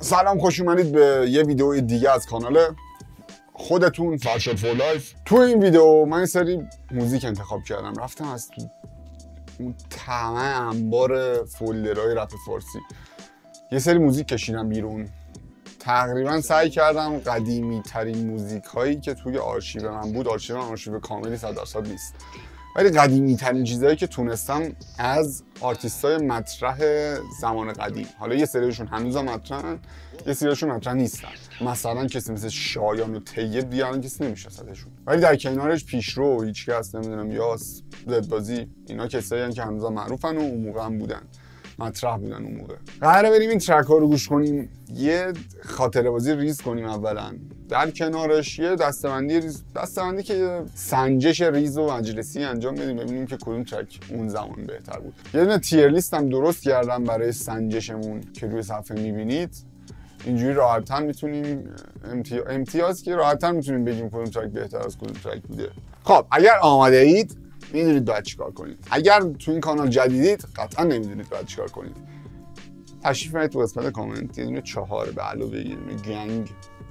سلام، خوش اومدید به یه ویدیو دیگه از کانال خودتون فرشاد فور لایف. تو این ویدیو من یه سری موزیک انتخاب کردم، رفتم از تو اون تمام انبار فولدرهای رپ فارسی یه سری موزیک کشیدم بیرون. تقریبا سعی کردم قدیمی ترین موزیک هایی که توی آرشیو من بود، آرشیو کاملی 100% نیست، ولی قدیمی ترین چیزهایی که تونستم از آرتیست های مطرح زمان قدیم. حالا یه سریشون هنوز مطرحن، یه سریشون مطرح نیستن. مثلا کسی مثل شایان و طیب دیگه کسی نمیشناسدشون، ولی در کنارش پیشرو، هیچکس، نمیدونم، یاس، زدبازی، اینا کسایی هستن که هنوز معروفن و اون موقع هم بودن، مطرح بودن اون موقع. قراره بریم این ترک ها رو گوش کنیم، یه خاطره بازی ریز کنیم اولا، در کنارش یه دسته‌بندی که سنجش ریز و مجلسی انجام بدیم، ببینیم که کدوم ترک اون زمان بهتر بود. یه دونه تیر لیست هم درست کردم برای سنجشمون که روی صفحه میبینید. اینجوری راحت‌تر میتونیم امتیاز که راحت‌تر میتونیم بگیم کدوم ترک بهتر از کدوم ترک بوده. خب اگر آماده اید میدونید باید چیکار کنید. اگر تو این کانال جدیدید قطعا نمیدونید باید چیکار کنید. تشریف بیارید تو قسمت کامنت، یه دونه 4 به علاوه یه دونه گنگ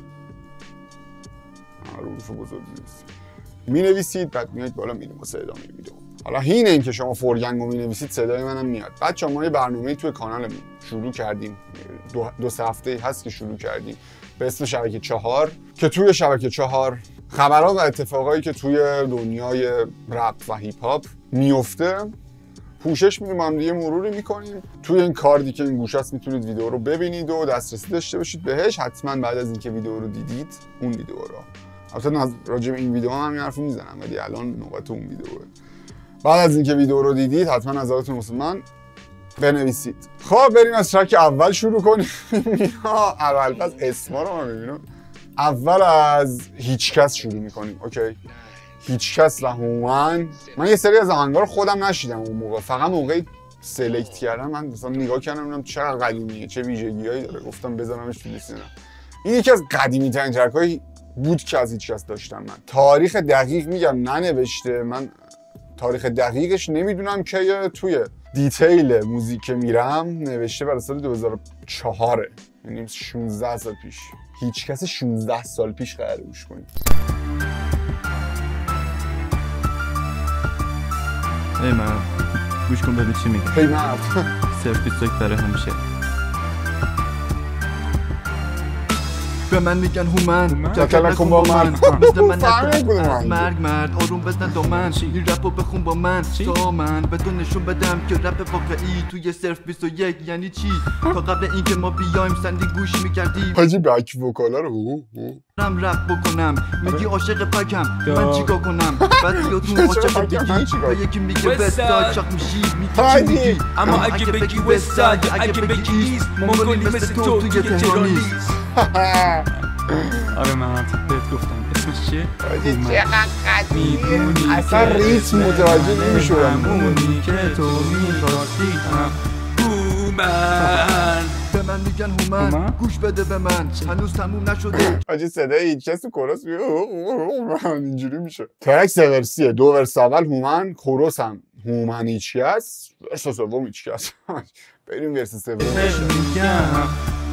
حروف بزرگ مینویسید، بعد میایید بالا میریم واسه ادامه ویدیو. حالا هین این که شما فورگنگ رو مینویسید صدای منم میاد. بچه‌ها ما یه برنامه‌ای توی کانالمون شروع کردیم، دو سه هفته هست که شروع کردیم، به اسم شبکه 4 که توی شبکه 4 خبرها و اتفاقایی که توی دنیای رپ و هیپ هاپ میفته پوشش میدیم، هم دیگه مروری میکنیم. توی این کاردی که این گوشه است میتونید ویدیو رو ببینید و دسترسی داشته باشید بهش. حتما بعد از اینکه ویدیو رو دیدید اون ویدیو رو، البته راجع به این ویدیو هم همین حرفو میزنم، ولی الان نوبت اون ویدیوه. بعد از اینکه ویدیو رو دیدید حتما نظراتتون واسه من بنویسید. خب بریم از ترک اول شروع کنیم. اول پس اسما رو من میبینم. اول از هیچکس شروع میکنیم. اوکی، هیچکس و هومن. من یه سری از آهنگا رو خودم نشیدم اون موقع، فقط موقعی سلکت کردم من مثلا نگاه کردم ببینم چقدر قدیمیه، چه ویژگیایی داره، گفتم بذارمش تو لیست. این یکی از قدیمی ترین ترک‌های بود که از هیچکس داشتم. من تاریخ دقیق میگم ننوشته، من تاریخ دقیقش نمیدونم که توی دیتیل موزیک میرم نوشته برای سال 2004، یعنی 16 سال پیش. هیچکس 16 سال پیش قراره گوش کنیم. ای من گوش کن ببین چی میگه. ای من صرف 21 برای همیشه. به من میگن هومن، تکل کن با من، مثل من از مرگ مرد آروم بزن دو من، این رپو بخون با من تا من بدون نشون بدم که رپ واقعی توی صرف 21 یعنی چی. تا قبل اینکه ما بیایم سندی گوش میکردیم حاجی بک وکالا رو رپ بکنم. میگی عاشق پکم، من چیکار کنم؟ بعد یادتون عاشق دیگی و یکی میگه وستاد چاق میشی، میگی اما اگه بگی وستاد اگه بگی ایست مونگولی مثل تو توی تهران نیست. آره من بهت گفتم اسمش چیه؟ چقدر قدیمی، اصلا ریتم متوجه نمیشورم. همونی که تو میخواستی هم هومن. به من میگن هومن، گوش بده به من، هنوز تموم نشده. حاجی صدای هیچکس تو کورس اینجوری میشه. ترک سورسیه، 2 ورس اول هومن، کورس هم هومن هیچکس، ورس سوم هیچکس. بریم ورس سوم. میگم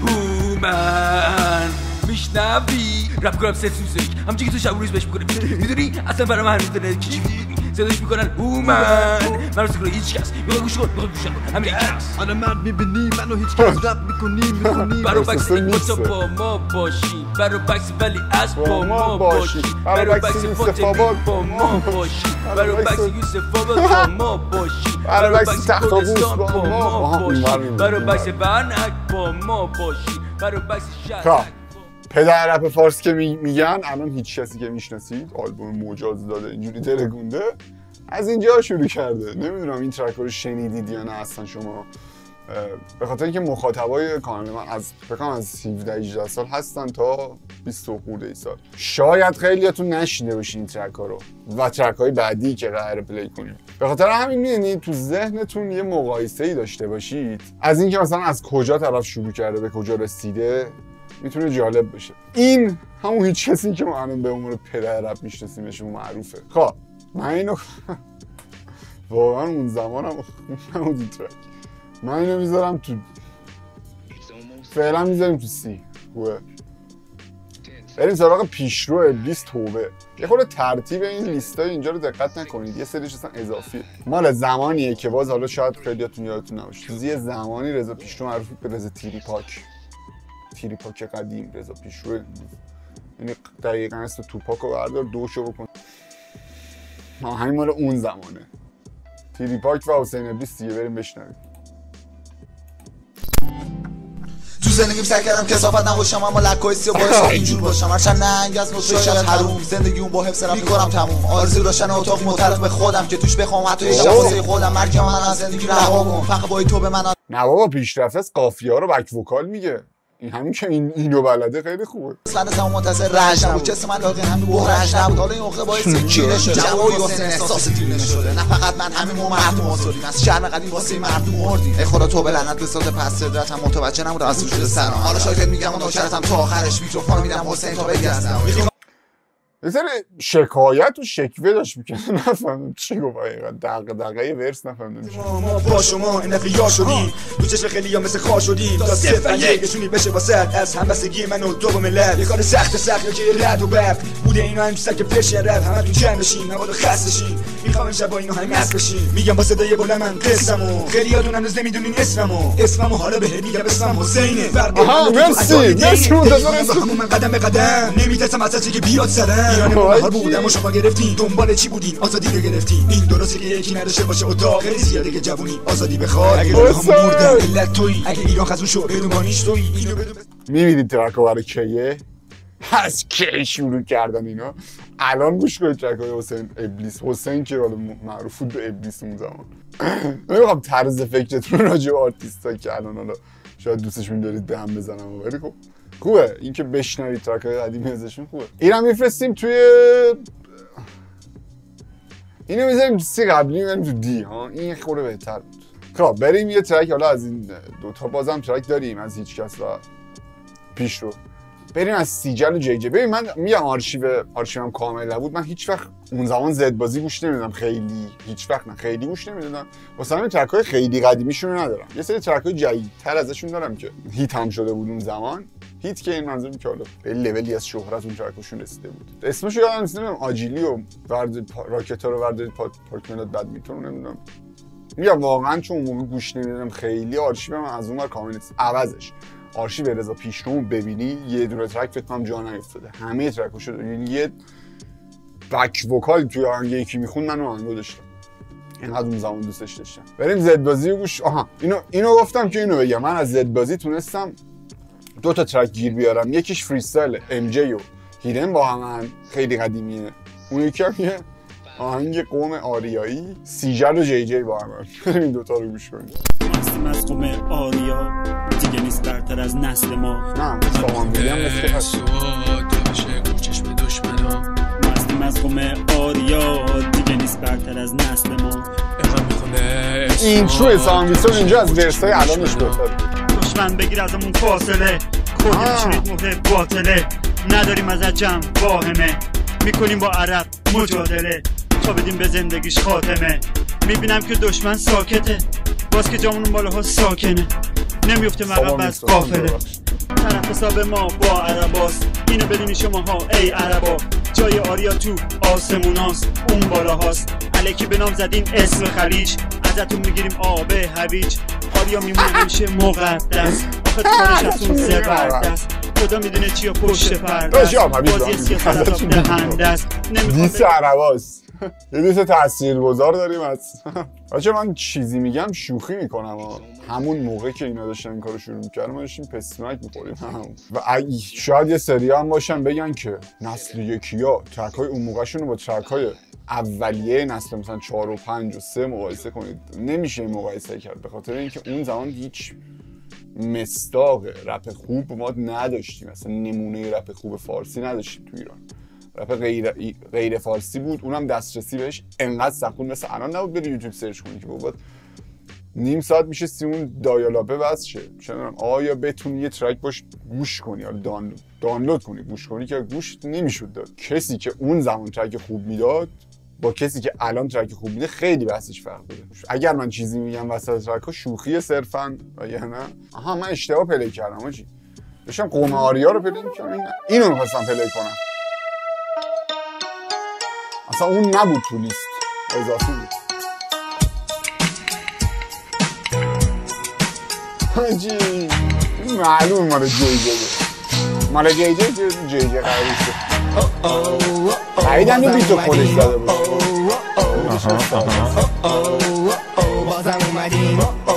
هومن میشنوی رپ کنم صرف سوزک، همچه که تو شب و روز بهش میکنه میدونی اصلا برام هر میدونه کی صداش میکنن هومن. من رو هیچ کس میخوای گوش کن، میخوای گوش کن، همین کس. حالا مرد میبینی منو هیچ کس رپ میکنی برو بکس این با ما باشی، برو بکس ولی از با ما باشی، برو بکس فوتبال با ما باشی، برو بکس یوسف با ما باشی، برو بکس تختابوس با ما باشی، برو بکس برنک با ما باشی، برو بکس شهر. پدر رپ فارسی که میگن الان هیچ کسی که میشناسید آلبوم مجاز داده اینجوری درگونده از اینجا شروع کرده. نمیدونم این ترک رو شنیدید یا نه اصلا شما، به خاطر اینکه مخاطبای کانال من از فکر از 17-18 سال هستن تا 20 خورده سال. شاید خیلیاتون نشیده باشین این ترک ها رو و ترک های بعدی که قراره پلی کنیم. به خاطر همین میدونید تو ذهنتون یه مقایسه‌ای داشته باشید از اینکه مثلا از کجا طرف شروع کرده به کجا رسیده، میتونه جالب بشه. این همون هیچ کسی که ما الان به عنوان پدر رپ میشناسیمش معروفه. خب من اینو واقعا اون زمانم همون ترک من اینو میذارم تو فعلا میذاریم تو سی. خوبه. بریم سراغ پیشرو ابلیس توبه. یه خورده ترتیب این لیستای اینجا رو دقت نکنید، یه سریش اصلا اضافیه. مال زمانیه که باز حالا شاید خیلیاتون یادتون نباشه، تو یه زمانی رضا پیشرو معروف به رضا تیری پاک قدیم. رضا پیشرو یعنی دقیقاً اسم توپاک رو بردار دوشو بکن. همین مال اون زمانه. تیری پاک و حسین ابلیس دیگه. بریم بشنویم. تو زندگیم سعی کردم کثافت نباشم اما لکای سیاه باعث اینجور باشم، هرچند ننگ از نطفه شاید حروم زندگی اون با حفظ رفت میکنم تموم. آرزو داشتن اتاق معترف به خودم که توش بخوام حتی یه شب واسه خودم. مرگ من از زندگی رها کن فقط با تو به من. نه بابا پیشرفته از قافیه ها رو بک وکال میگه. این همین که اینو بلده خیلی خوبه. اصلا زمان منتظر رنج نبود، جسم من لاغر همین بحرنج نبود. حالا این عقده باعث کینه شده، جوابی واسه احساس دیونه شده. نه فقط من همین مردم آسودیم از شرم قدیم واسه مردم مردیم. ای خدا تو به لعنت به صد پس صدرتم متوجه نبودم از وجود سرم. حالا شاید میگم اون نوکرتم تا آخرش میکروفون میدم حسین تا بگردم. یه سری شکایت و شکوه داشت میکنه. نفهمم چی گفت حقیقا. دقیقه ورس نفهمم ما با شما این دفعه یا شدیم تو چشم خیلی ها مثل خواه شدیم تا صفر یکشونی بشه واسد از همبستگی من و تو با ملت. یه کار سخت یا که رد و برق بوده اینا هم سک فش رد همه تو جمع بشیم مبادا خسته شیم. میخوام امشب با اینو هم مست بشیم. میگم با صدای بلند من قصه‌مو خیلیاتون هنوز نمیدونین اسممو حالا بهت میگم اسمم حسینه. مرسی من قدم به قدم نمیترسم از چیزی که بیاد سرم. ایران حال بودم و شما گرفتین دنبال چی بودین آزادی رو گرفتین. این درسته که یکی نداشته باشه اتاق خیلی زیاده که جوونی آزادی بخواد. اگه همون بردن علت تویی، اگه ایران خزون شو بدون مانیش تویی. اینو بدون میبینید ترکو برای کیه از کی شروع کردن اینا. الان گوش کنید ترکای حسین ابلیس. حسین که حالا معروف بود به ابلیس اون زمان. نمیخوام طرز فکرتون راجع به آرتیستا که الان حالا شاید دوستشون دارید به هم بزنم، ولی خب خوبه اینکه بشنوید ترکای قدیمی ازشون خوبه. اینم میفرستیم توی اینو میذاریم تو سی قبلی میذاریم تو دی ها. این خورده بهتر بود. خب بریم یه ترک حالا از این دوتا بازم ترک داریم از هیچکس و پیشرو. بریم از سیجل و جی جی. ببین من میگم آرشیوم کامل نبود. من هیچ وقت اون زمان زد بازی گوش نمیدادم، خیلی گوش نمیدادم. واسه همین ترک‌های خیلی قدیمیشون رو ندارم. یه سری ترک‌های جدیدتر ازشون دارم که هیت هم شده بود اون زمان. هیت که این منظورم که حالا به لولی از شهرت اون ترکشون رسیده بود. اسمش رو یادم نیست، نمیدونم آجیلی و راکتا رو بردارید پارک ملت بدمینتون نمیدونم. میگم واقعا چون اون موقع گوش نمیدادم خیلی آرشیوم از اونور کامل نیست. عوضش آرشیو رضا پیشرو ببینی یه دونه ترک فکر کنم جا نیفتاده. همه ترکاشو یعنی یه بک وکال توی آهنگ یکی میخوند من آهنگو داشتم. اینقدر اون زمان دوستش داشتم. بریم زد بازی رو گوش. اینو گفتم که اینو بگم. من از زد بازی تونستم دو تا ترک گیر بیارم. یکیش فریستایل ام جی و هیدن با هم خیلی قدیمیه. اون یکی هم یه آهنگ قوم آریایی سیجل و جی جی با هم. بریم این دوتا رو گوش کنیم. مستیم از قوم آریا دیگه نیست برتر از نسل ما. نه سامان ویلیام مثل هست. مستیم از قوم آریا دیگه نیست برتر از نسل ما. این چوی سامیسون اینجا از ورسای الانش بهتره. دشمن بگیر ازمون فاصله خودی بچینید مهر باطله. نداریم از جمع واهمه میکنیم با عرب مجادله تا بدیم به زندگیش خاتمه. میبینم که دشمن ساکته باز که جامون بالاها ساکنه. نمیفته مقب از قافله. طرف حساب ما با عرباست. اینو بدونی شماها ای عربا. جای آریا تو آسموناست اون بالاهاست. الکی به نام زدین اسم خلیج ازتون میگیریم آب هویج. آریا میمونه میشه مقدس آخه کارش از اون زبردست. خدا میدونه چیا پشت پرده است. بازی سیاست دهنده است. دیس عرباست. یه دیس تاثیرگذار داریم از بچه. من چیزی میگم شوخی میکنم همون موقع که اینا داشتن این کارو شروع میکردن ما داشتیم پسمک میخوریم و شاید یه سری هم باشن بگن که نسل یکیا ترکای اون موقعشون رو با ترکای اولیه نسل مثلا 4 و 5 و 3 مقایسه کنید. نمیشه مقایسه کرد به خاطر اینکه اون زمان هیچ مصداق رپ خوب ما نداشتیم. مثلا نمونه رپ خوب فارسی نداشتیم تو ایران. رپ غیر فارسی بود، اونم دسترسی بهش انقدر سخون مثل الان نبود. بری یوتیوب سرچ کنی که بابا نیم ساعت میشه اون دایالاپه واسه چه میدونم آیا بتونی یه ترک باش گوش کنی یا دانلود کنی گوش کنی که گوش نمیشد داد. کسی که اون زمان ترک خوب میداد با کسی که الان ترک خوب میده خیلی بحثش فرق داره. اگر من چیزی میگم وسط ترک ها شوخی صرفا یا نه آها من اشتباه پلی کردم آجی داشتم قوم آریا رو پلی می‌کردم اینو می‌خواستم پلی کنم اصلا اون نبود تو لیست اضافی بود حاجی معلوم مال جی جی قراری شد قریدم یه بیتو خودش داده بود بازم اومدیم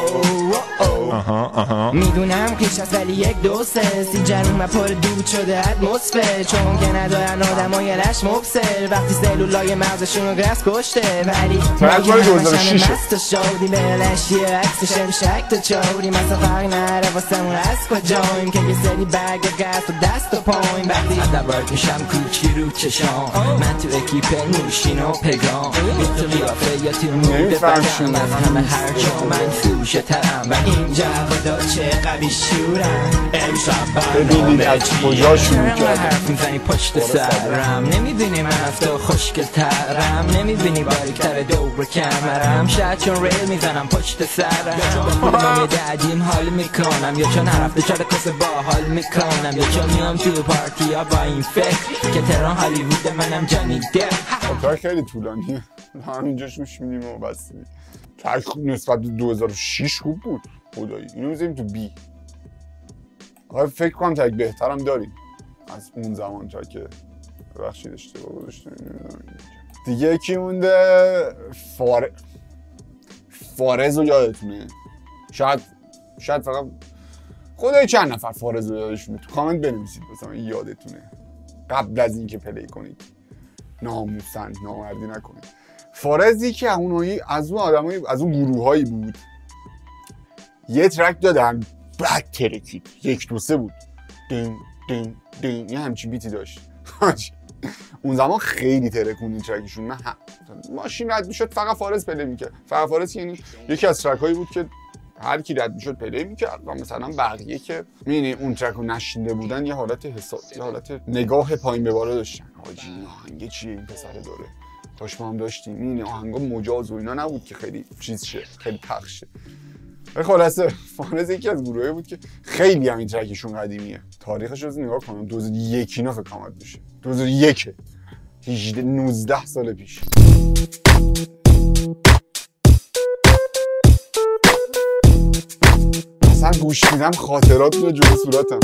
میدونم پیش از ولی 1 2 3 سی جنون و پر دود شده اتمسفر چون که ندارن آدم های رش مبصر وقتی سلولای مغزشون رو گرس کشته ولی ما که همشن مست شادی بلش یه عکسش امشک تو چاوری مثلا فرق نره واسه مون از کجاییم که یه سری برگ گرس و دست و پاییم وقتی دبارد میشم کوچی رو چشام من تو اکیپ نوشین و پگام تو قیافه یا تو مورد بکم از همه هر جا من فروشه ترم و اینجا خدا چه قوی شورم امشب ببینید از کجا شروع کردم حرف میزنی پشت سرم نمیبینی من از تو خوشگل ترم نمیبینی باریکتر دور کمرم شاید چون ریل میزنم پشت سرم یا دعدیم حال میکنم یا چون هرفته چار کس با حال میکنم یا چون میام تو پارتی ها با این فکر که تهران هالیوود منم جانی دپ ترک خیلی طولانیه همینجاش روش میدیم و بس ترک نسبت به 2006 خوب بود خدایی اینو میذاریم تو بی آقا فکر کنم ترک بهترم داریم از اون زمان ترک ببخشید اشتباه گذاشتم دیگه یکی مونده فارز رو یادتونه شاید فقط خدایی چند نفر فارز رو یادشونه تو کامنت بنویسید مثلا یادتونه قبل از اینکه پلی کنید ناموسن نامردی نکنید فارزی که از اون آدمایی از اون گروهایی بود یه ترک دادن بعد ترکید 1 2 3 بود دین دین دین یه همچین بیتی داشت اون زمان خیلی ترکون این ترکشون من ماشین رد میشد فقط فارز پلی میکرد فقط فارز یعنی یکی از ترک هایی بود که هر کی رد میشد پلی میکرد و مثلا بقیه که میبینی اون ترک رو نشینده بودن یه حالت یه حالت نگاه پایین به بالا داشتن حاجی آهنگ چیه این پسر داره کاش ما هم داشتیم این آهنگا مجاز و اینا نبود که خیلی چیز شه خیلی پخش شه خلاصه فارز یکی از گروهایی بود که خیلی هم این ترکشون قدیمیه تاریخش رو نگاه کنم 2001 اینا فکر کنم بشه 2001 19 سال پیش اصلا گوش میدم خاطرات رو جلو صورتم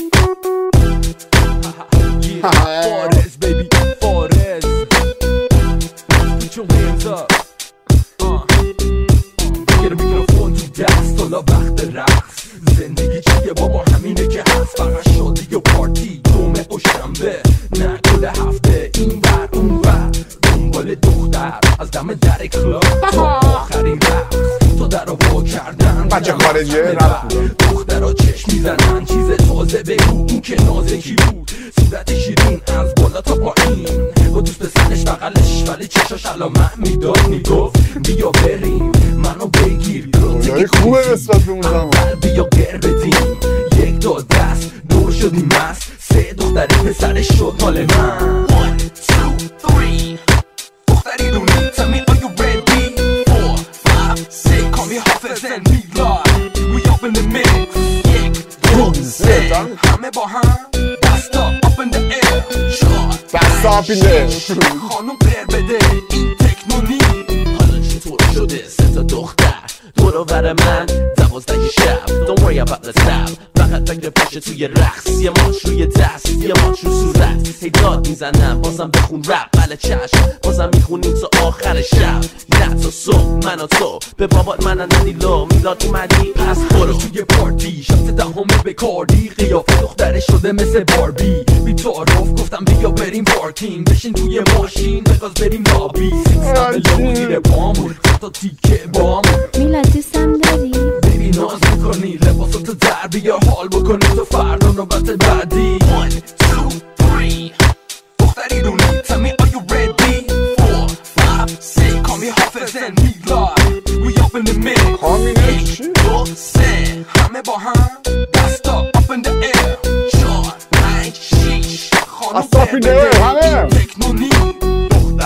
فارز بیبی فارز put your hands up بگیر میکروفون تو دست حالا وقت رقص زندگی چیه بابا همینه که هست فقط شادی و پارتی دومه و شنبه نه کل هفته این ور اون ور دنبال دختر از دم در کلاب تا آخرین رقص تا در رو با کردن بچه خارجه رفت دخترها چشم میزنن چیز تازه بگو اون که نازکی بود صورت شیرین از بالا تا پایین با دوست پسرش بغلش ولی چشاش علامت میداد میگفت بیا بریم منو بگیر خدایی خوبه نسبت به اون زمان بیا گر بدیم 1 2 دست دور شدیم مست 3 دختری پسرش شد مال من 1 2 3 دختری دونی tell me are you ready 4 5 6 call me Hafiz and Milad we up in the mix 1 2 3 همه با هم دستا up in the air 4 دستا up in the air خانم بر بده این تکنونی حالا چطور شده 3 تا دختر دور ور من 12 شب don't worry about the time فقط فکر پاشه توی رقص یه ماچ روی دست یه ماچ رو صورت هی داد میزنم بازم بخون رپ بله چشم بازم میخونیم تا آخر شب نه تا صبح من و تو به بابات من ندیلو میلاد اومدی پس برو توی پارتی شب دهمه به کاردی قیافه دختره شده مثل باربی بی تعارف گفتم بیا بریم پارکینگ بشین توی ماشین بگاز بریم لابی سیکس لو زیر پامون تا تیکه بامون میلاد دوستم داری؟ بیبی ناز میکنی لباساتو در بیا حال بکنی تو فردا نوبت بعدی 1 2 3 دختری دونی tell me are you ready 4 5 6 call me Hafiz and Milad we up in the mix 1 2 3 همه با هم دستا up in the air 4 5 6 خانم دستا up in the air همه تکنونی دختر ریخت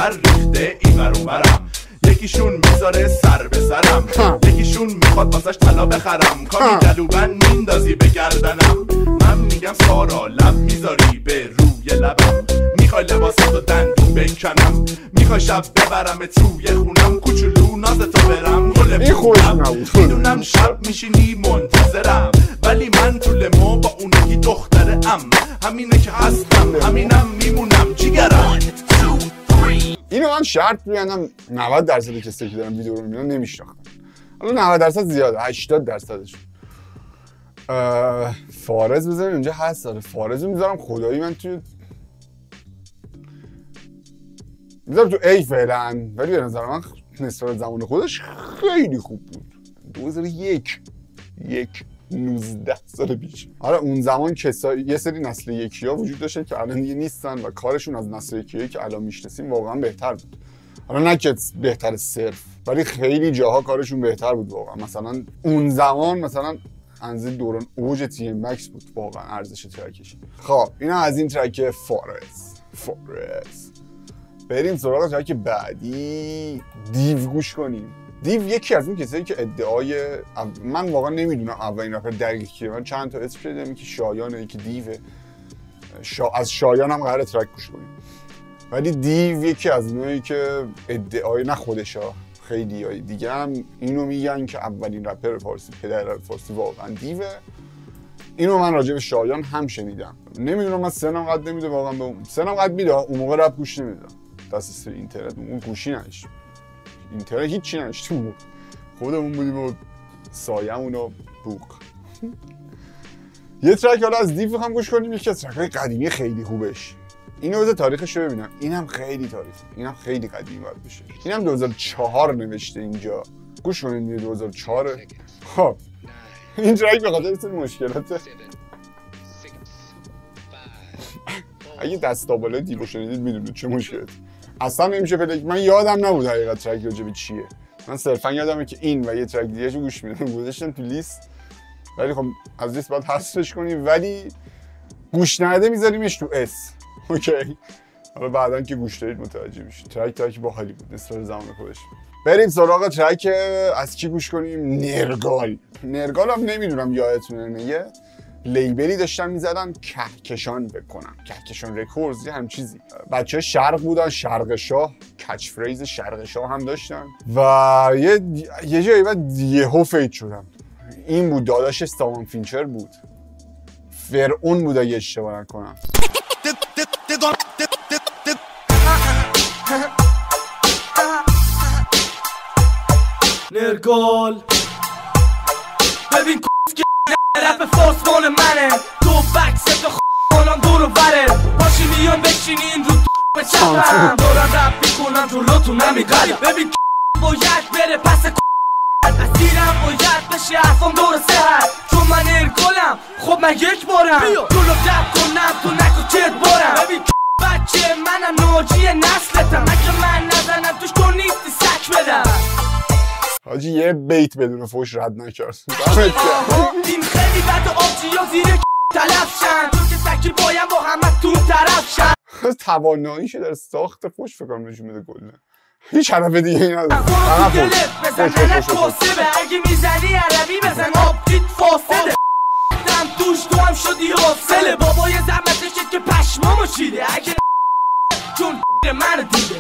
رفته اینور اونورم، یکیشون میذاره سر به سرم، یکیشون میخواد واسش طلا بخرم، کاری گلوبند میندازی به گردنم، من میگم سارا لب میذاری به روی لبم، میخوای لباساتو دندون بکنم، میخوای شب ببرم توی خونم، کوچولو نازتو برم گل پولم، میدونم شب میشینی منتظرم، ولی من تو لمو با اونکی دخترم، همینه که هستم همینم میمونم جیگرم. اینو من شرط میبندم 90% کسایی که دارن ویدیو رو میبینن نمیشناختن. حالا 90% زیاده، 80%ش. فارز بذاریم اینجا هست. داره فارز رو میذارم خدایی من میذارم تو ای فعلا، ولی به نظر من نسبت زمان خودش خیلی خوب بود. 2001 19 سال پیش. آره اون زمان یه سری نسل یکی‌ها وجود داشتن که الان دیگه نیستن و کارشون از نسل یکی‌هایی که الان میشناسیم واقعا بهتر بود. حالا نه که بهتر صرف، ولی خیلی جاها کارشون بهتر بود واقعا. مثلا اون زمان مثلا از دوران اوج تی ام مکس بود واقعا ارزش ترکش. خب اینا از این ترک فارز. بریم سراغ ترک بعدی، دیو گوش کنیم. دیو یکی از اون کسایی که ادعای من واقعا نمیدونم اولین رپر دقیق کیه. من چند تا اسم شنیدم، یکی شایانه، یکی دیوه. از شایان هم قراره ترک گوش کنیم. ولی دیو یکی از اونایی که ادعای نه خودشا، خیلی های دیگه هم اینو میگن که اولین رپر فارسی، پدر رپ فارسی واقعا دیوه. اینو من راجع به شایان هم شنیدم. نمیدونم، من سنم قد نمیده واقعا، به سنم قد میده. اون موقع رپ گوش نمیدادم، دست اینترنت اون گوشی نداشت، اینترنت هیچی نداشتیم، خودمون بودیم و سایه‌مون و بوق. یه ترک حالا از دیو میخوام گوش کنیم، یکی از ترک‌های قدیمی خیلی خوبش. اینو بذار تاریخش رو ببینم. اینم خیلی تاریخ، اینم خیلی قدیمی باید بشه. اینم 2004 نوشته اینجا. گوش کنید دیگه 2004. خب این ترک به خاطر این مشکلات، اگه دستاباله دیو شنیدید میدونید چه مشکلاتی. اصلا نمیشه پیدا. من یادم نبود حقیقت ترک راجع چیه. من صرفا یادمه که این و یه ترک دیگه رو گوش میدم، گذاشتم تو لیست، ولی خب از لیست باید حذفش کنیم، ولی گوش نده میذاریمش تو اس. اوکی، حالا بعدن که گوش دارید متوجه میشید. ترک باحالی بود نسبت زمان خودش. بریم سراغ ترک از کی گوش کنیم؟ نرگال هم نمیدونم یادتونه نه، یه لیبلی داشتن میزدن کهکشان بکنم، کهکشان رکوردز یه هم چیزی. بچه شرق بودن، شرق شاه، کچ فریز شرق شاه هم داشتن و یه جایی بعد یهو فید شدم. این بود داداش سامان فینچر بود، فرعون بود اگه اشتباه نکنم. نرگال ببین رپ فارسمان منه، تو بکس خانم دور و بره، پاشی میان بشینین رو به چپم، دارم رپ میکنم تو لاتو نمیقلم. ببین باید بره پس اسیرم، باید بشه حرفم دور سهر، چون من نرگالم. خب من یک بارم جلو دب کنم تو نکو چت بارم. ببین بچه منم ناجی نسلتم، اگه من نزنم توش تو نیستی سک بدم. حاجی یه بیت بدون فوش رد نکرد. این خیلی بد آبجیا زیر تلف شن، چون که سکی بایم با همه تو طرف شن. تواناییشه در ساخت فوش فکر کنم نشون میده کلا. هیچ حرف دیگه ای نداره. فوش اگه میزنی عربی بزن آبجیت فاصله. دم توش تو هم شدی حاصله، بابای زحمتشه که پشمامو چیده، اگه چون منو دیده.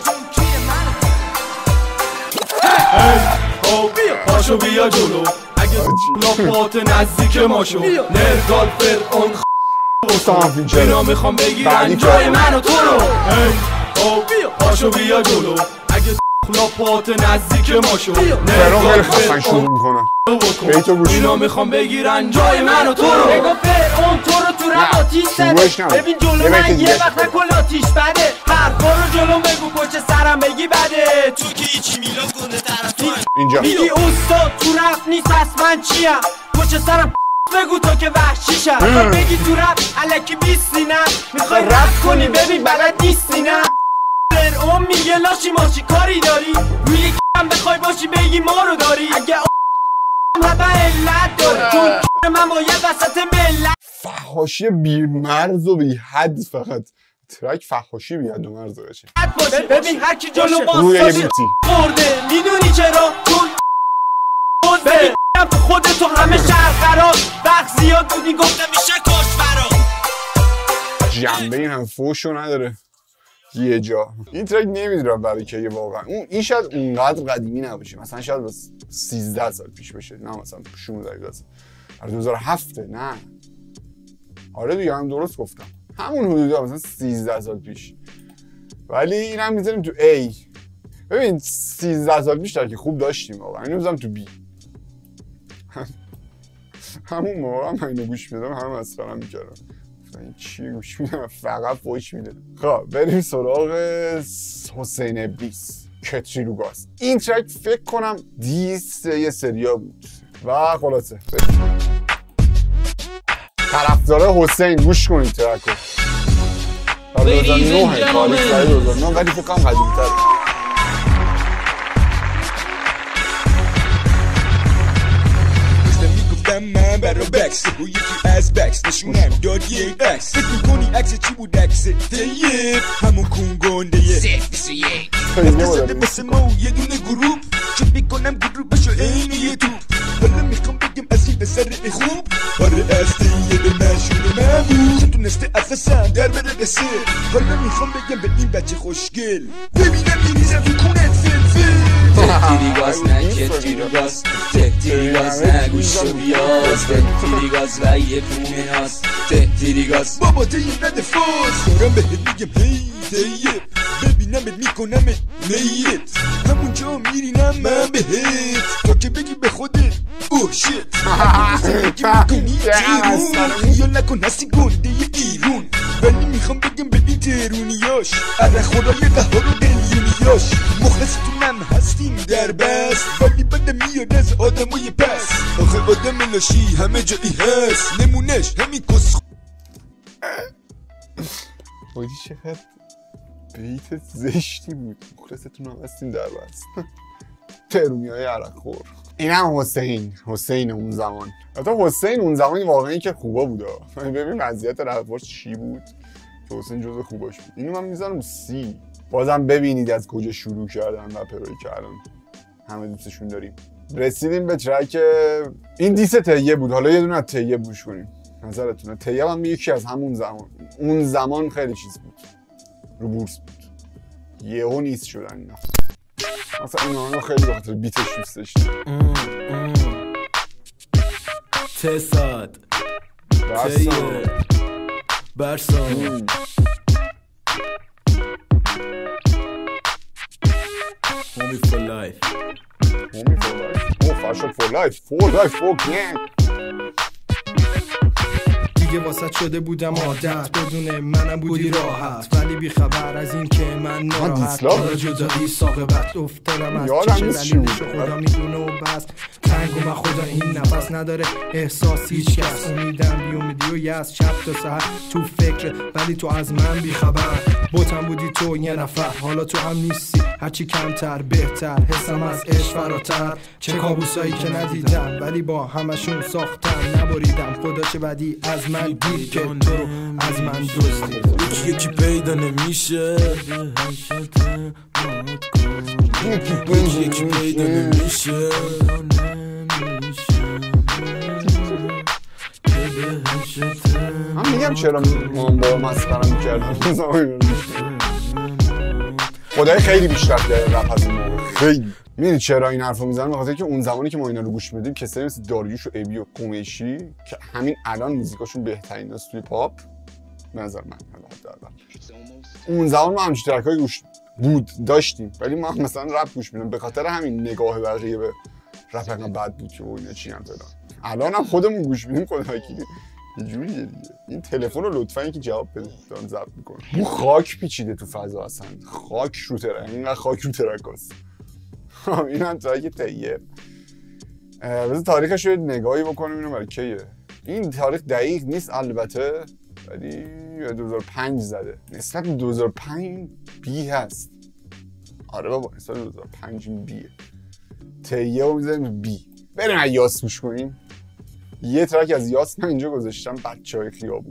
پاشو بیا جلو، اگه لاپات نزدیک ما شو، نرگال فرعون اینا میخوام بگیرن جای من و تو رو. پاشو بیا جلو، اگه لاپات نزدیک ما شو، نرگال فرعون اینا میخوام بگیرن جای من و تو رو. نگاه فرعون تو رو تو رم آتیش زده، ببین جلو من یه وقت نکل آتیش بده، حرفا رو جلو بگو پشت سرم بگی بده، تو که ایچی میلاد کنه طرف تو اینجا میگی استاد تو رفت نیست از من چیم، پشت سرم بگو تو که وحشیشم. بگی تو رفت علکی بیستی نه، میخوای رفت کنی ببین بلد نیستی نه. فرعون میگه لاشی ماشی کاری داری، روی کم بخوای باشی بگی ما رو داری، اگه همه علت داره، چون من باید وسط ملت. فحاشی بی مرز و بی حد فقط ترک فحاشی بیاد دو مرز بشه ببین هر کی جلو روی یه واسه بیتی خورده میدونی چرا ببین تو خودتو همه شهر قرار وقت زیاد بودی گفته میشه کشورا جنبه این هم فوشو نداره یه جا. این ترک نمیدونم برای که واقعا این شاید اونقدر قدیمی نباشه، مثلا شاید بس 13 سال پیش بشه، نه مثلا 16 سال، از 2007 نه. آره دیگه هم درست گفتم، همون حدودا مثلا 13 سال پیش. ولی این هم میذاریم تو A. ببین 13 سال پیش که خوب داشتیم واقعا، اینو میذارم تو B. همون موقع هم اینو گوش میدم همه مسخره‌ام میکردم، این چی گوش میدم فقط فوش میده. خب بریم سراغ حسین ابلیس کتری رو گاز. این ترک فکر کنم دیس یه سریا بود و خلاصه طرفدار حسین گوش کنید ترکو. 2009 تاریخ 2009 ولی فکر کنم قدیمی‌تره. من برا بکس و یکی از بکس نشونم داد یک عکس فکر میکنی عکس چی بود عکس طیب همون کونگونده رفته زده مثل ما و یه دونه گروپ چه میکنم گروپشو عین یه توپ حالا میخوام بگم از این پسر خوب آره از طیب مشهور من بود چه تونسته افسم در بره قصه حالا میخوام بگم به این بچه خوشگل ببینم میریزم تو کونت فلفل تیری گاز نه تیری گاز تیری گاز نه گوش و بیاز تیری گاز و یه پونه هاست تیری گاز بابا تیب نده فاز دارم بهت میگم هی تیب ببینمت میکنمت میت همونجا میرینم من بهت تا که بگی به خودت اوه شت همون که میکنی تیرون یا نکن هستی گنده ایرون ولی میخوام بگم به این ترونیاش اره خدای قهار و دلیونیاش مخلصتونم هستیم در بست ولی بده میاد از آدمای پس آخه آدم لاشی همه جایی هست نمونش همین کس بودی چقدر بیت زشتی بود. مخلصتونم هستیم در بست ترونی های عرق خور. این هم حسین اون زمان. حتی حسین اون زمانی واقعا که خوبا بوده. ببین وضعیت رفتارش چی بود که حسین جزو خوباش بود. اینو من میذارم سی. بازم ببینید از کجا شروع کردن و پروی کردن. همه دوستشون داریم. رسیدیم به ترک این دیس تیه بود. حالا یه دونه از تیه گوش کنیم. نظرتونه؟ تیه هم یکی از همون زمان. اون زمان خیلی چیز بود. رو بورس بود. یهو نیست شدن اینا. مثلا اینا خیلی بخاطر بیتش دوست داشتم. تساد برسان Homie for life. Homie for life. Oh, fashion for life. For life, for gang. دیگه واسط شده بودم عادت بدون منم بودی راحت ولی بی خبر از این که من ناراحت حالا جدایی ساقبت افتادم از چشه ولی نشو خدا میدونه و بس تنگ و من خدا این نفس نداره احساس هیچ کس امیدم بی امیدی و یس شب تا سحر تو فکر ولی تو از من بی خبر بوتم بودی تو یه نفر حالا تو هم نیستی هرچی کمتر بهتر حسم از عشق فراتر چه کابوسایی که ندیدم ولی با همشون ساختم نبریدم خدا چه بدی از من دید که تو رو از من دزدید یکی پیدا نمیشه یکی پیدا نمیشه من میگم چرا ما با مسخره میکردم خدای خیلی بیشتر در رپ از این موقع خیلی. میدونی چرا این حرفو میزنم؟ بخاطر که اون زمانی که ما اینا رو گوش میدیم کسایی مثل داریوش و ابی و قمیشی که همین الان موزیکاشون بهترین است توی پاپ به نظر من حداقل اون زمان ما همچین ترکایی گوش داشتیم ولی ما مثلا رپ گوش میدیم به خاطر همین نگاه بقیه به رپ انقدر بد بود که اینا چی هم فلان. الان هم خودمون گوش میدیم خدا وکیلی یه جوریه دیگه. این تلفن رو لطفا یکی جواب بده دارم ضبط میکنم. بو خاک پیچیده تو فضا اصلا خاک رو ترک اینقدر خاک رو ترکاست. این هم ترک تیه بذار تاریخش رو نگاهی بکنیم اینو برای کیه. این تاریخ دقیق نیست البته ولی 2005 زده نسبت 2005 بی هست. آره بابا نسبت 2005 بیه. تیه رو میزنیم بی. بریم از یاس گوش کنیم. یه ترک از یاس من اینجا گذاشتم بچه های خیابون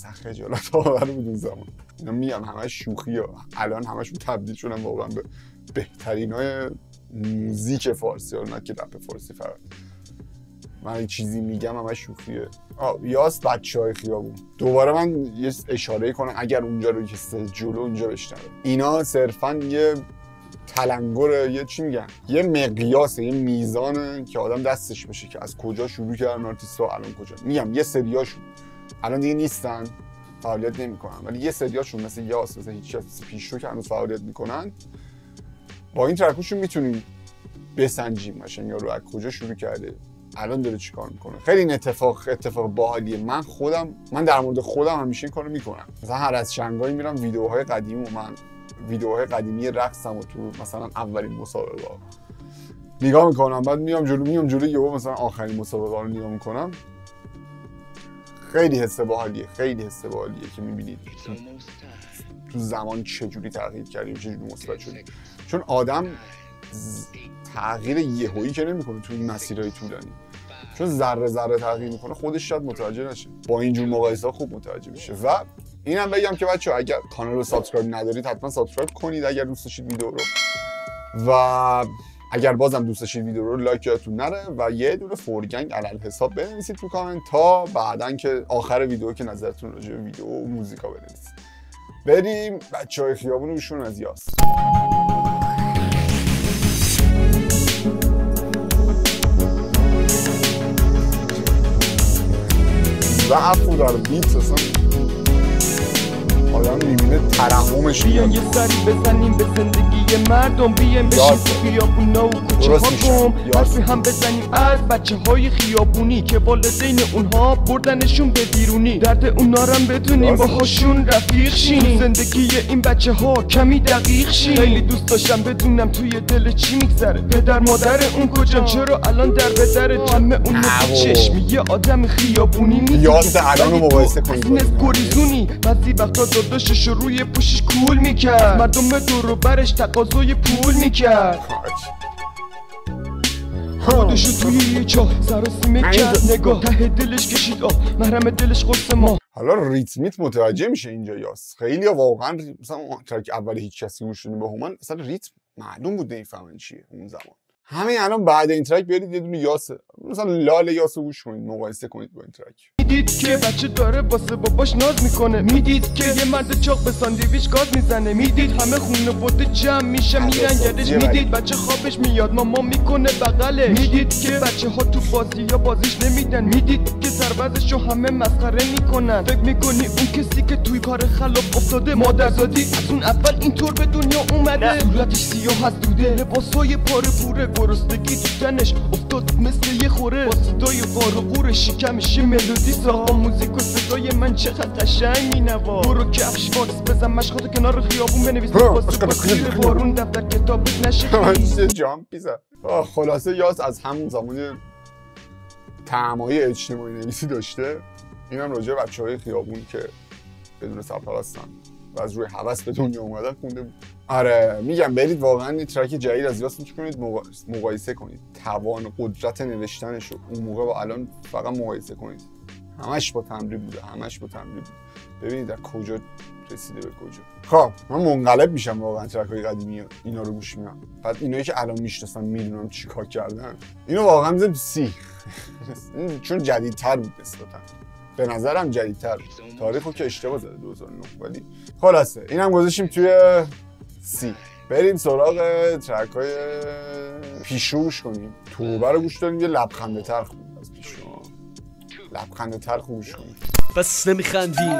اصلا خجالت آور بود اون زمان. اینا میگم همش شوخیه، الان همشون تبدیل شدن واقعا به بهترینای موزیک فارسی، نه که رپ فارسی فقط. من یه چیزی میگم همش شوخیه. یاس بچهای خیابون. دوباره من یه اشاره کنم اگر اونجا رو که جلو اونجا بشنوه، اینا صرفا یه تلنگر، یه چی میگن، یه مقیاسه، یه میزانه که آدم دستش بشه که از کجا شروع کردن آرتیست‌ها الان کجا. میگم یه سریاشون الان دیگه نیستن، فعالیت نمیکنن، ولی یه سریاشون مثل یاس، مثل هیچ کس پیشرو که هنوز فعالیت میکنن، با این ترکشون میتونیم بسنجیم مثلا یارو از کجا شروع کرده، الان داره چیکار میکنه. خیلی این اتفاق باحالیه. من در مورد خودم همیشه این کارو میکنم. مثلا هر از شنگایی میرم ویدیوهای قدیمی، من ویدیوهای قدیمی رقصم و تو مثلا اولین مسابقه نگاه میکنم، بعد میام جلو یهو مثلا آخرین مسابقه رو نگاه میکنم. خیلی حس باحالیه که میبینید تو زمان چجوری تغییر کردیم، چجوری مثبت شدیم. چون آدم تغییر یهویی که نمیکنه تو این مسیرهای طولانی، چون ذره ذره تغییر میکنه، خودش شاید متوجه نشه. با اینجور مقایسه خوب متوجه بشه. و اینم بگم که بچه‌ها اگر کانال رو سابسکرایب ندارید حتما سابسکرایب کنید اگر دوست داشتید ویدیو رو، و اگر بازم دوست داشتید ویدیو رو لایک یادتون نره و یه دونه فورگنگ علل حساب بنویسید تو کامنت تا بعدن که آخر ویدیو که نظرتون راجع به ویدیو و موزیکا بنویسید. بریم بچهای خیابون رو بشون از یاس. ضعفو در بیت اصلا آدم میبینه ترحمش. بیان یه سری بزنیم به زندگی مردم، بیان بشیم تو خیابونا و کوچه ها گم، حرفی هم بزنیم از بچه های خیابونی که والدین اونها بردنشون به بیرونی، درد اونا رو بدونیم باهاشون رفیق شیم، زندگی این بچه ها کمی دقیق شیم. خیلی دوست داشتم بدونم توی دل چی میگذره، پدر مادر اون کجا، چرا الان در بدر جمع اون چشم یه آدم خیابونی میگه یاد الان رو مقایسه کنید گریزونی، بعضی وقتا داداشش روی پوشش کول میکرد، مردم دور و برش تقاضای پول میکرد، خودشو توی یه چاه سر و سیمه کرد، نگاه ته دلش کشید محرم دلش قرص ما. حالا ریتمیت متوجه میشه اینجا یاس. خیلی واقعا مثلا ترک اول هیچ کسی گوش ندیم به هومن، مثلا ریتم معلوم بود نمیفهمن چیه اون زمان. همین الان بعد این ترک برید یه دونه یاسه، مثلا لال یاسو گوش کنید، مقایسه کنید با این ترک. میدید که بچه داره واسه باباش ناز میکنه، میدید که یه مرد چاق به ساندویچ گاز میزنه، میدید همه خونه بوده جمع میشه میرن گردش، میدید بچه خوابش میاد ماما میکنه بغلش، میدید که بچه ها تو بازی یا بازیش نمیدن، میدید که سربازشو همه مسخره میکنن، فکر میکنی اون کسی که توی کار خلاف افتاده مادرزادی از اون اول اینطور به دنیا اومده، صورتش سیاه از دوده، لباسای پاره پوره، گرسنگی تو تنش افتاد مثل یه خوره، با صدای غار و غور شکمش ملودی ساقا، موزیک و صدای من چقدر قشنگ مینوا، برو کفش باکس بزن مشقاتو کنار خیابون بنویس، واسه بارون دفتر کتاب نشه جامپی زد. خلاصه یاس از همون زمان طعمای اجتماعی نویسی داشته. اینم راجع به بچه‌های خیابون که بدون سرپرستن و از روی هوس به دنیا اومدن خونده بود. آره میگم برید واقعا این ترک جدید از یاس گوش کنید، مقایسه کنید توان قدرت نوشتنش رو اون موقع با الان فقط مقایسه کنید. همش با تمرین بوده، ببینید در کجا رسیده به کجا. خب من منقلب میشم واقعا ترک‌های قدیمی اینا رو گوش میدم، بعد اینایی که الان میشناسن میدونم چیکار کردن، اینو واقعا میذارم سی چون جدیدتر بود نسبتا، به نظرم جدیدتر بود. تاریخو که اشتباه زده 2009، ولی خلاصه اینم گذاشتیم توی سی. بریم سراغ ترک‌های پیشرو گوش کنیم. توبه رو گوش داریم، یه لبخند تلخ بود از پیشرو، لبخند تلخ گوش کنیم. بس نمیخندیم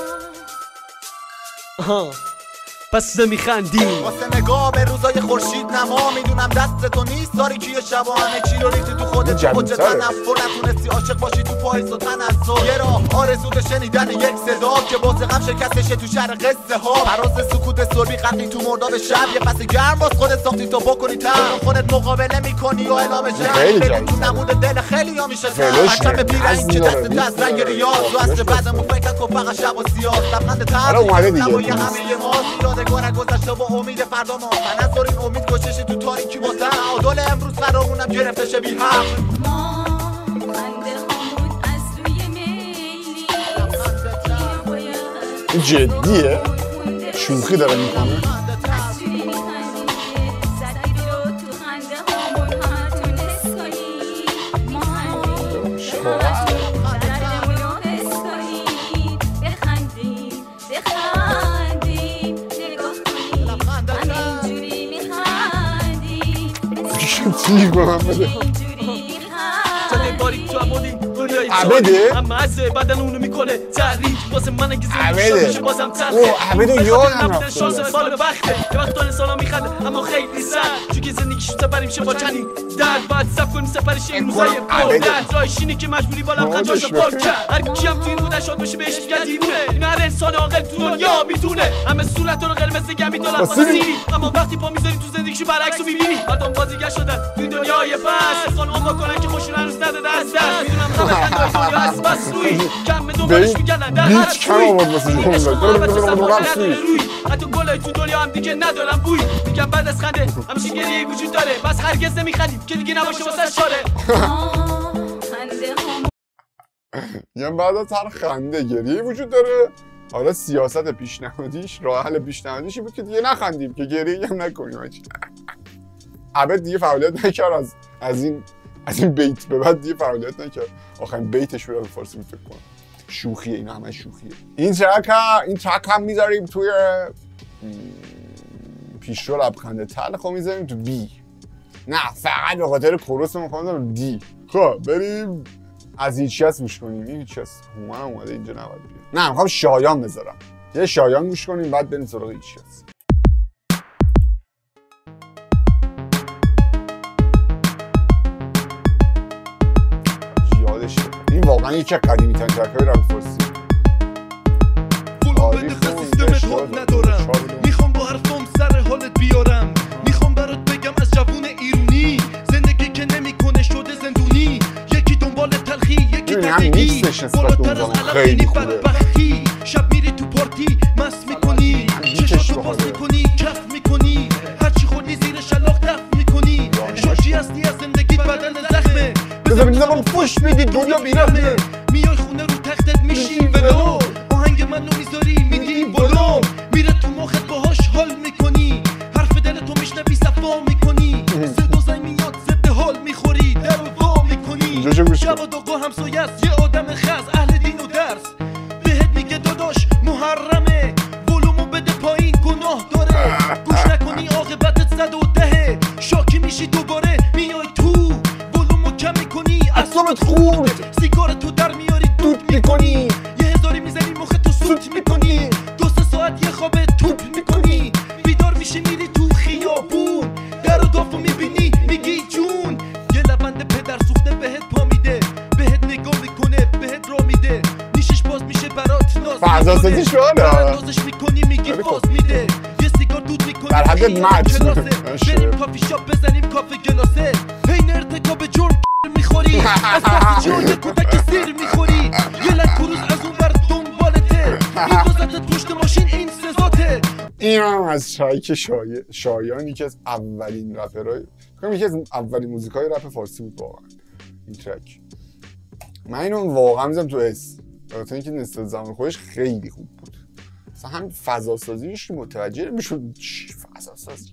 پس نمیخندیم واسه نگاه به روزای خورشید نما، میدونم دست تو نیست تاریکی شبانه، چی رو ریختی تو خودت حجت تنفر، نتونستی عاشق باشی تو پاییز و تنزل، یه راه آرزو شنیدن یک صدا که باز غم شکستشه تو شهر قصه ها، فراز سکوت سربی غرقی تو مرداب شب، یه پس گرم باز خودت ساختی تو بکنی تر، خودت مقابله میکنی و اعلام جنگ، تو نمود دل خیلی ها میشه حتم بیرنگ که دست رنگ ریاض، و اصل بعدمون فکر کن فقط شب و سیاه، لبخند تر نمای همه ما گوره گذشته با امید فردا ما، من از این امید کشش تو تاریکی با تعادل امروز فرامونم گرفته شه بی حق. ما خنده خامون از روی میلی جدیه؟ شوخی داره میکنه؟ چی کنم بده؟ عبده؟ بدن اونو میکنه تحریک واسه من که عبده بازم عبده یادم رفته شانس بال وقته که وقت سالا میخنده اما خیلی سر چون که زندگیش سپری میشه با چنین درد باید صف کنیم سپرش این روزای پردرد رایشینی که مجبوری با لبخند جاشو پر کرد هر کی هم تو این بوده شاد بشه بهش میگن دیوونه این هر انسان عاقل تو دنیا میدونه همه صورت رو قرمز گمی دولت واسه سیری اما وقتی پا میذاری تو زندگیشو برعکس رو میبینی مردم بازیگر شدن تو این دنیای پس خانم با کنن که خوشون هنوز نداده از دست میدونم همه خندای دنیا از بس روی کم دنبالش میگردن در هر سوی حتی گلای تو دنیا هم دیگه ندارم بوی میگم بعد از خنده همیشه گریه‌ای وجود داره بس هرگز نمیخندیم که دیگه نباشه واسه شاره میگم بعد از هر خنده گریه‌ای وجود داره حالا سیاست پیشنهادیش راه حل پیشنهادیش بود که دیگه نخندیم که گریه‌ای هم نکنیم عبد دیگه فعالیت نکرد از این بیت به بعد دیگه فعالیت نکرد آخرین بیتش رو به فارسی فکر کنم شوخیه اینا همه شوخیه این ترک هم میذاریم توی پیشرو لبخنده تلخ رو میذاریم تو بی نه فقط به خاطر کوروس میخوام دی خب بریم از هیچکس گوش کنیم این هیچکس هومن اومده اینجا نباید بیاد نه میخوام شایان بذارم یه شایان گوش کنیم بعد بریم سراغ هیچکس یادش این واقعا یکی از قدیمی ترین ترک‌های رپ فارسی ندارم میخوام با حرفم سر حالت بیارم میخوام برات بگم از جوون ایرونی زندگی که نمیکنه شده زندونی یکی دنبال تلخی یکی دقیقی بالاتر از علقینی بدبختی شب میری تو پارتی مست میکنی چشماتو باز میکنی کف میکنی هرچی خودی زیر شلاق دف میکنی شوشی هستی از زندگی بدن زخمه بزنم فوش میدی دنیا بیرحمه میای خونه رو تختت میشی ولو آهنگ منو میذاری میدی بلوم میره تو مخت باهاش حال میکنی حرف دل تو میشنوی صفا میکنی صد و زنگ میاد ضد حال میخوری در و وا میکنی جواد آقا همسایه است یه آدم خز اهل دین و درس بهت میگه داداش محرمه ولومو بده پایین گناه داره گوش نکنی عاقبتت 110 شاکی میشی دوباره میای تو ولومو کم میکنی اعصابت خورد سیگارتو در میاری دود میکنی یه هزاری میزنی مخت سوت میکنی 2-3 ساعت یه خواب توپ میکنی بیدار میشی میری تو خیابون در و دافو میبینی میگی جون یه لبند پدر سوخته بهت پا میده بهت نگاه میکنه بهت را میده نیشش باز میشه برات ناز میکنی میگی باز میده یه سیگار دود میکنی در حد مچ بریم کافی شاپ بزنیم کافه گلاسه حین ارتکاب جرم میخوری از کافی جای کودک سیر میخوری یه لک کروز از اون بر دنبالته این دوزتت پشت ماشین این سزاته این هم از ترک شایان یکی از اولین رپرهای یکی از اولین موزیکای رپ فارسی بود واقعا این ترک من اینو واقعا میذارم تو اس البته اینکه نسبت زمان خودش خیلی خوب بود مثلا هم فضاسازیش متوجه میشد فضاسازی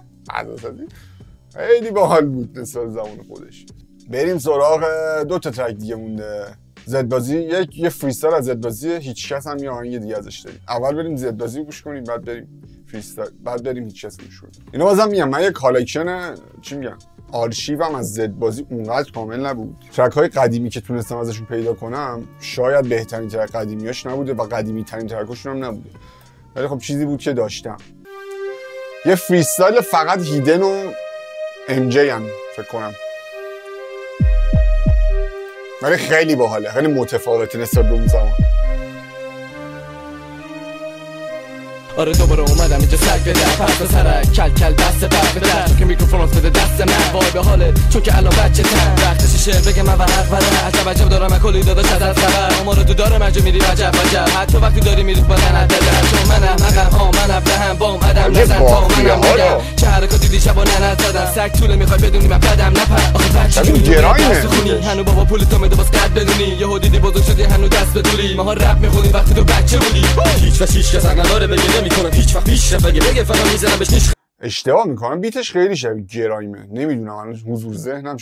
خیلی باحال بود نسبت زمان خودش بریم سراغ 2 تا ترک دیگه مونده زدبازی یه فریستایل از زدبازی هیچکس هم یه آهنگ دیگه ازش داریم اول بریم زدبازی گوش کنیم بعد بریم فریستایل بعد بریم هیچکس گوش کنیم اینو بازم میگم من یه کالکشن چی میگم آرشیوم از زدبازی اونقدر کامل نبود ترک های قدیمی که تونستم ازشون پیدا کنم شاید بهترین ترک قدیمیاش نبوده و قدیمی ترین ترکاشون هم نبوده ولی خب چیزی بود که داشتم یه فریستایل فقط هیدن و ام جی هم فکر کنم ولی خیلی باحاله خیلی متفاوته نسبت به اون زمان آره دوباره اومدم اینجا سگ بده پس سرک کل کل دست بر بده تو که میکروفون بده دست من وای به حالت چون که الان بچه تن وقتشه بگم من حق بره عجب دارم کلی داداش ازت خبر اما رو تو دارم انجا میری عجب حتی وقتی داری میری بدن دلم چون من احمقم من ابلهم بام ادم نزن تا منم میگم چه حرکاتی دیدی شبا نزدم سگ طوله میخوای بدونی من بدم نپر آخه بچه گرایمه هنو بابا پول تو میده باز قد بدونی یهو دیدی بزرگ شدی هنو دست دست به دولی ماها رپ میخونیم وقتی تو بچه بودی هیچ وقت هیچ کس حق نداره بگه نمیکنم هیچ وقت پیشرفت بگه فقط میزنم بهش نیش اشتباه میکنم بیتش خیلی شبیه گرایمه نمیدونم الان حضور ذهنم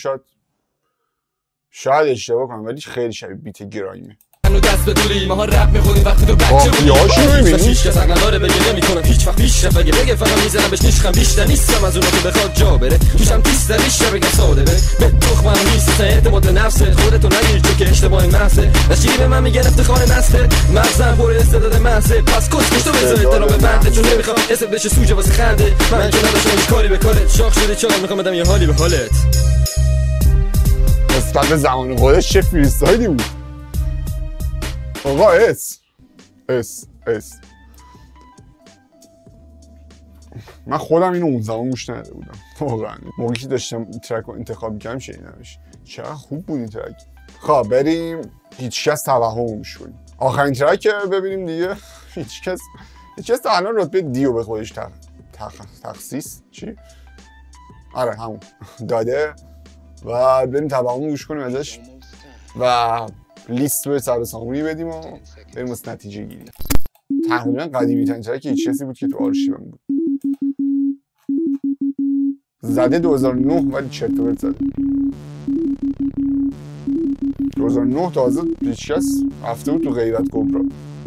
شاید اشتباه کنم ولی خیلی شبیه بیت گرایمه هنو دست به دولی ماها رپ میخونیم وقتی تو بچه بودی هیچ کس حق نداره بگه نمیکنم هیچ وقت پیشرفت بگه فقط میزنم بهش نیشخم بیشتر نیستم از اونو که بخواد جا بره توشم تیستر بیشتر بگم ساده بره به تخمم نیست اعتماد نفسه خودتو نگیر چون که اشتباهی محضه نشیری به من میگن افتخار نسته مغزم پر استعداد محضه پس کسکش تو بذار احترام بنده چون نمیخوام اسم بشه سوژه واسه خنده من که نداشتم هیچ کاری به کارت شاخ شده چاقم میخوام بدم یه حالی به حالت نسبت به زمان خودش چه فریستایلی بود آقا اس من خودم اینو اون زمان گوش نداده بودم واقعا موقعی که داشتم ترک رو انتخاب میکردم شنیدمش چقدر خوب بود این ترک خب بریم هیچکس توهمش کنیم آخرین ترک ببینیم دیگه هیچکس تا الان رتبه دیو به خودش تخصیص چی؟ آره همون داده و بریم توهم گوش کنیم ازش و لیست رو سر سامونی بدیم و بریم از نتیجه گیری تقریبا قدیمی ترین ترک هیچ کسی بود که تو آرشیوم بود زده 2009 ولی چرت و پرت زده 2009 تازه هیچ کس رفته بود تو غیرت کبرا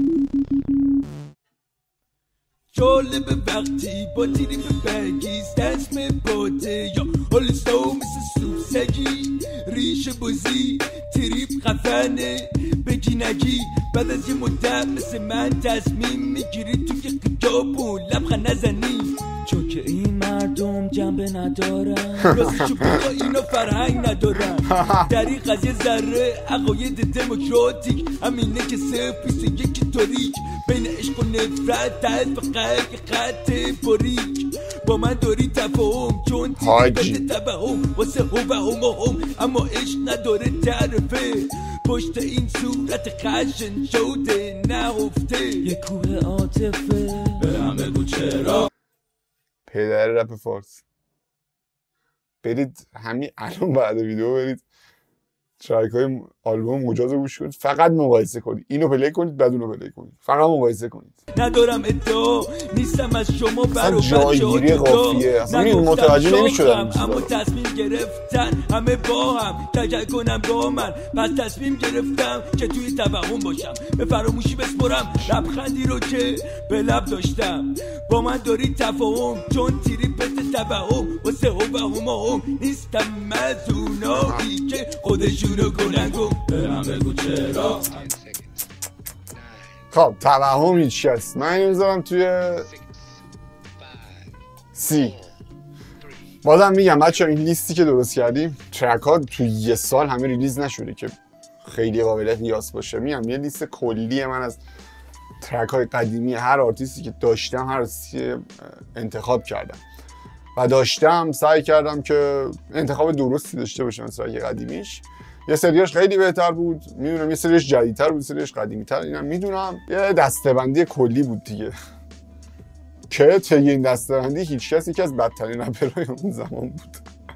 جالب وقتی با تیری به برگیز دست میباده یا حالستو مثل سوسگی ریش بازی تریپ خفنه بگی نگی بعد از یه مدت مثل من تصمیم میگیری توی خیابون لبخند نزنی چون که این مردم جنبه ندارن راستشو بگا اینا فرهنگ ندارن دریق از یه ذره عقاید دموکراتیک همینه که 021 تاریک بین عشق و نفرت دست به خط باریک با من داری تفاهم چون تیری بده تبهم واسه هم اما عشق نداره تعرفه پشت این صورت خشن شده نهفته یه کوه عاطفه به هم بگو چرا پدر رپ فارس برید همین الان بعد ویدیو برید ترک های آلبوم مجاز رو گوش کنید فقط مقایسه کنید اینو پلی کنید بعد اونو پلی کنید فقط مقایسه کنید ندارم ادعا نیستم از شما برو جایگیری قافیه اصلا این متوجه نمی‌شدم اما تصمیم گرفتن همه با هم تجل کنم با من پس تصمیم گرفتم که توی توهم باشم به فراموشی بسپرم لبخندی رو که به لب داشتم با من داری تفاهم چون تیری پت توهم واسه هم نیستم از اونایی که خودشونو کنن به هم بگو چرا خب توهم هیچ کس من اینو میذارم توی سی بازم میگم بچه این لیستی که درست کردیم ترک ها توی یه سال همه ریلیز نشده که خیلی قابل قیاس باشه میگم یه لیست کلی من از ترک های قدیمی هر آرتیستی که داشتم هر آرتیستی انتخاب کردم و داشتم سعی کردم که انتخاب درستی داشته باشم از ترک قدیمیش یه سریاش خیلی بهتر بود میدونم یه سریاش جدیدتر بود سریاش قدیمی‌تر اینم میدونم یه دسته‌بندی کلی بود دیگه که طی این دسته‌بندی هیچ کس یکی از بدترین رپرهای اون زمان بود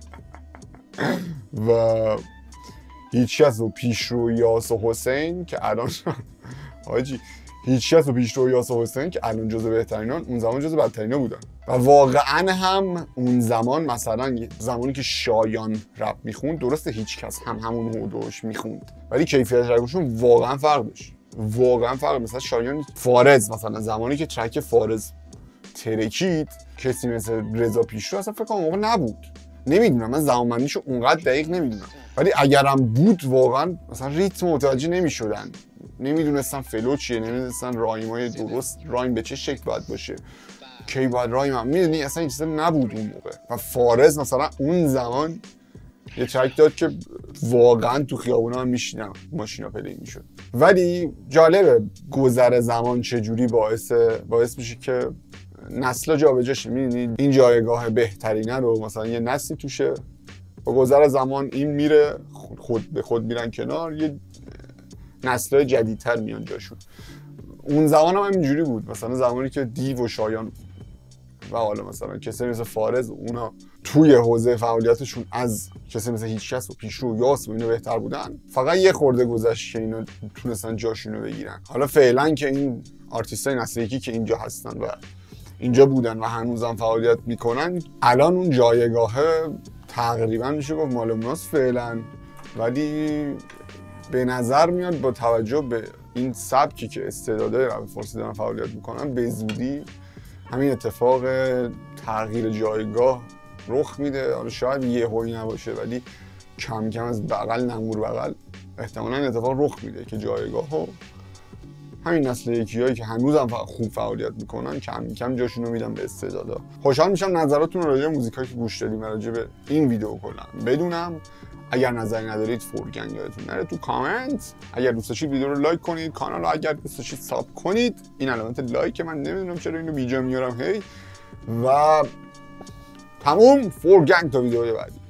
و هیچ کس و پیشرو یاس و حسین که الان حاجی هیچ کس و پیشرو یاس و حسین که الان جزو بهترینان اون زمان جزو بدترینا بودن و واقعا هم اون زمان مثلا زمانی که شایان رپ میخوند درسته هیچ کس هم همون هودوش میخوند ولی کیفیت ترکشون واقعا فرق داشت واقعا فرق مثلا شایان فارز مثلا زمانی که ترک فارز ترکید کسی مثل رضا پیشرو اصلا فکر کنم موقع نبود نمیدونم من زمانبندیشو اونقدر دقیق نمیدونم ولی اگرم بود واقعا مثلا ریتم متوجه نمیشدن نمیدونستن فلو چیه نمیدونستن رایمای درست رایم به چه شکل باید باشه کی باید رایم هم میدونی اصلا این چیزا نبود اون موقع و فارز مثلا اون زمان یه ترک داد که واقعا تو خیابونا هم میشینن ماشینا پلی میشد ولی جالبه گذر زمان چجوری باعث میشه که نسلا جابجا شه میدونی این جایگاه بهترینه رو مثلا یه نسلی توشه با گذر زمان این میره خود به خود میرن کنار یه نسل‌های جدیدتر میان جاشون اون زمان هم اینجوری بود مثلا زمانی که دیو و شایان و حالا مثلا کسی مثل فارز اونا توی حوزه فعالیتشون از کسی مثل هیچکس و پیشرو یاس و اینو بهتر بودن. فقط یه خورده گذشت که اینو تونستن جاشونو بگیرن. حالا فعلا که این آرتیستای نسل یکی که اینجا هستن و اینجا بودن و هنوزم فعالیت میکنن، الان اون جایگاه تقریبا میشه گفت مال اوناست فعلا، ولی به نظر میاد با توجه به این سبکی که استعدادهای رپ فارسی دارن فعالیت میکنن به زودی همین اتفاق تغییر جایگاه رخ میده. حالا شاید یهویی نباشه ولی کم کم از بغل نمور بغل احتمالاً اتفاق رخ میده که جایگاهو همین نسل یکیایی که هنوزم خوب فعالیت میکنن کم کم جاشونو میدن به استعدادا. خوشحال میشم نظراتتون رو راجع به موزیکایی که گوش دادیم راجع به این ویدیو کلا بدونم. اگر نظری ندارید فورگن یادتون نره تو کامنت. اگر دوست داشتید ویدیو رو لایک کنید، کانال رو اگر دوست داشتید ساب کنید. این علامت لایک من نمیدونم چرا اینو بیجا میارم هی. و تموم. فورگن تا ویدیو بعدی.